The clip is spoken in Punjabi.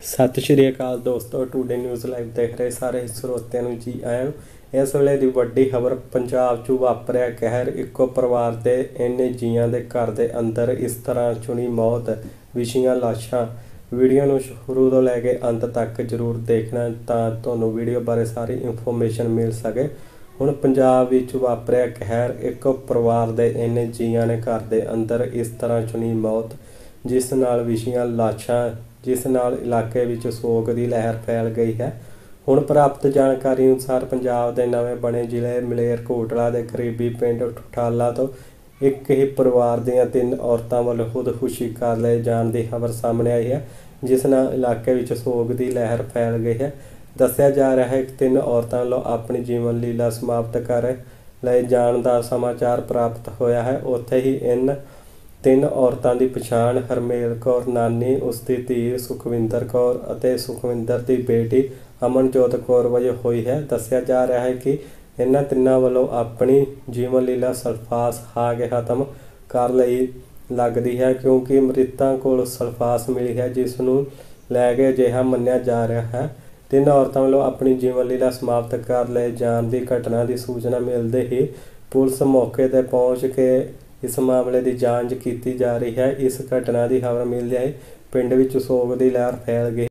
ਸਤਿ ਸ਼੍ਰੀ ਅਕਾਲ ਦੋਸਤੋ, ਟੂਡੇ ਨਿਊਜ਼ ਲਾਈਵ ਦੇਖ ਰਹੇ ਸਾਰੇ ਸਰੋਤਿਆਂ ਨੂੰ ਜੀ ਆਇਆਂ ਨੂੰ। ਇਸ ਵੇਲੇ ਦੀ ਵੱਡੀ ਖਬਰ, ਪੰਜਾਬ 'ਚ ਵਾਪਰਿਆ ਕਹਿਰ। ਇੱਕੋ ਪਰਿਵਾਰ ਦੇ ਇੰਨੇ ਜੀਆਂ ਦੇ ਘਰ ਦੇ ਅੰਦਰ ਇਸ ਤਰ੍ਹਾਂ ਚੁਣੀ ਮੌਤ, ਵਿਛੀਆਂ ਲਾਸ਼ਾਂ। ਵੀਡੀਓ ਨੂੰ ਸ਼ੁਰੂ ਤੋਂ ਲੈ ਕੇ ਅੰਤ ਤੱਕ ਜ਼ਰੂਰ ਦੇਖਣਾ ਤਾਂ ਤੁਹਾਨੂੰ ਵੀਡੀਓ ਬਾਰੇ ਸਾਰੀ ਇਨਫੋਰਮੇਸ਼ਨ ਮਿਲ ਸਕੇ। ਹੁਣ ਪੰਜਾਬ ਵਿੱਚ ਵਾਪਰਿਆ ਕਹਿਰ, ਇੱਕੋ ਪਰਿਵਾਰ ਦੇ ਇੰਨੇ ਜੀਆਂ ਨੇ ਘਰ ਦੇ ਅੰਦਰ ਇਸ ਤਰ੍ਹਾਂ ਚੁਣੀ ਮੌਤ, ਜਿਸ ਨਾਲ ਵਿਛੀਆਂ ਲਾਸ਼ਾਂ, ਜਿਸ ਨਾਲ ਇਲਾਕੇ ਵਿੱਚ ਸੋਗ ਦੀ ਲਹਿਰ ਫੈਲ ਗਈ ਹੈ। ਹੁਣ ਪ੍ਰਾਪਤ ਜਾਣਕਾਰੀ ਅਨੁਸਾਰ ਪੰਜਾਬ ਦੇ ਨਵੇਂ ਬਣੇ ਜ਼ਿਲ੍ਹੇ ਮਲੇਰਕੋਟਲਾ ਦੇ ਕਰੀਬੀ ਪਿੰਡ ਠੁਠਾਲਾ ਤੋਂ ਇੱਕ ਹੀ ਪਰਿਵਾਰ ਦੀਆਂ 3 ਔਰਤਾਂ ਵੱਲੋਂ ਖੁਦਕੁਸ਼ੀ ਕਰ ਲਏ ਜਾਣ ਦੀ ਖਬਰ ਸਾਹਮਣੇ ਆਈ ਹੈ, ਜਿਸ ਨਾਲ ਇਲਾਕੇ ਵਿੱਚ ਸੋਗ ਦੀ ਲਹਿਰ ਫੈਲ ਗਈ ਹੈ। ਦੱਸਿਆ ਜਾ ਰਿਹਾ ਹੈ ਕਿ 3 ਔਰਤਾਂ ਵੱਲੋਂ ਆਪਣੀ ਜੀਵਨ ਲੀਲਾ ਸਮਾਪਤ ਕਰ ਲਏ ਜਾਣ ਦਾ ਸਮਾਚਾਰ ਪ੍ਰਾਪਤ ਹੋਇਆ ਹੈ। ਉੱਥੇ ਹੀ ਇਨ 3 ਔਰਤਾਂ ਦੀ ਪਛਾਣ ਹਰਮੇਲ ਕੌਰ ਨਾਨੀ, ਉਸਦੀ ਧੀ ਸੁਖਵਿੰਦਰ ਕੌਰ ਅਤੇ ਸੁਖਵਿੰਦਰ ਦੀ ਬੇਟੀ ਅਮਨਜੋਤ ਕੌਰ ਵਜੋਂ ਹੋਈ ਹੈ। ਦੱਸਿਆ ਜਾ ਰਿਹਾ ਹੈ ਕਿ ਇਹਨਾਂ ਤਿੰਨਾਂ ਵੱਲੋਂ ਆਪਣੀ ਜੀਵਨ ਲੀਲਾ ਸਲਫਾਸ ਖਾ ਕੇ ਖਤਮ ਕਰ ਲਈ ਲੱਗਦੀ ਹੈ, ਕਿਉਂਕਿ ਮ੍ਰਿਤਾਂ ਕੋਲ ਸਲਫਾਸ ਮਿਲੀ ਹੈ, ਜਿਸ ਨੂੰ ਲੈ ਕੇ ਅਜਿਹਾ ਮੰਨਿਆ ਜਾ ਰਿਹਾ ਹੈ। 3 ਔਰਤਾਂ ਵੱਲੋਂ ਆਪਣੀ ਜੀਵਨ ਲੀਲਾ ਸਮਾਪਤ ਕਰ ਲਏ ਜਾਣ ਦੀ ਘਟਨਾ ਦੀ ਸੂਚਨਾ ਮਿਲਦੇ ਹੀ ਪੁਲਿਸ ਮੌਕੇ 'ਤੇ ਪਹੁੰਚ ਕੇ ਇਸ ਮਾਮਲੇ ਦੀ ਜਾਂਚ ਕੀਤੀ ਜਾ ਰਹੀ ਹੈ। ਇਸ ਘਟਨਾ ਦੀ ਖਬਰ ਮਿਲਦਿਆਂ ਹੀ ਪਿੰਡ ਵਿੱਚ ਸੋਗ ਦੀ ਲਹਿਰ ਫੈਲ ਗਈ।